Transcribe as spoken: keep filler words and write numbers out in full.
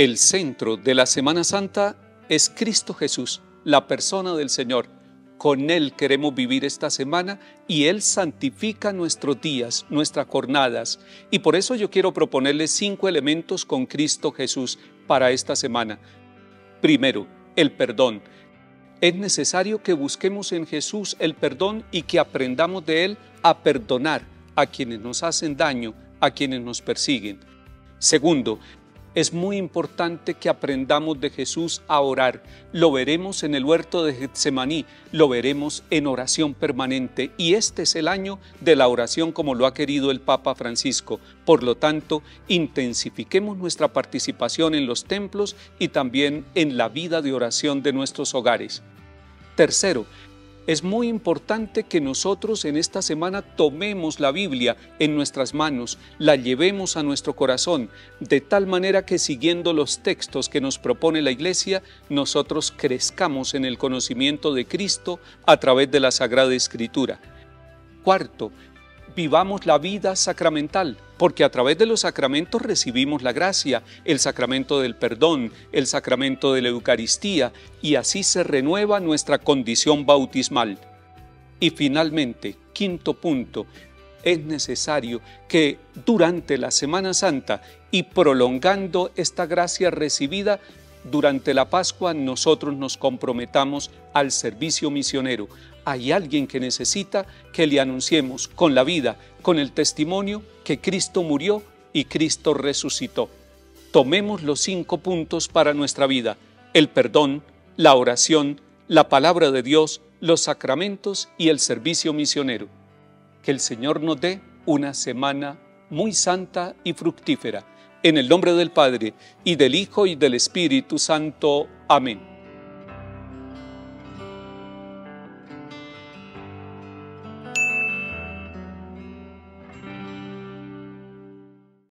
El centro de la Semana Santa es Cristo Jesús, la persona del Señor. Con Él queremos vivir esta semana y Él santifica nuestros días, nuestras jornadas. Y por eso yo quiero proponerles cinco elementos con Cristo Jesús para esta semana. Primero, el perdón. Es necesario que busquemos en Jesús el perdón y que aprendamos de Él a perdonar a quienes nos hacen daño, a quienes nos persiguen. Segundo, es muy importante que aprendamos de Jesús a orar. Lo veremos en el huerto de Getsemaní, lo veremos en oración permanente y este es el año de la oración como lo ha querido el Papa Francisco. Por lo tanto, intensifiquemos nuestra participación en los templos y también en la vida de oración de nuestros hogares. Tercero, es muy importante que nosotros en esta semana tomemos la Biblia en nuestras manos, la llevemos a nuestro corazón, de tal manera que siguiendo los textos que nos propone la Iglesia, nosotros crezcamos en el conocimiento de Cristo a través de la Sagrada Escritura. Cuarto, vivamos la vida sacramental, porque a través de los sacramentos recibimos la gracia, el sacramento del perdón, el sacramento de la Eucaristía, y así se renueva nuestra condición bautismal. Y finalmente, quinto punto, es necesario que durante la Semana Santa y prolongando esta gracia recibida, durante la Pascua nosotros nos comprometamos al servicio misionero. Hay alguien que necesita que le anunciemos con la vida, con el testimonio, que Cristo murió y Cristo resucitó. Tomemos los cinco puntos para nuestra vida: el perdón, la oración, la palabra de Dios, los sacramentos y el servicio misionero. Que el Señor nos dé una semana muy santa y fructífera. En el nombre del Padre, y del Hijo, y del Espíritu Santo. Amén.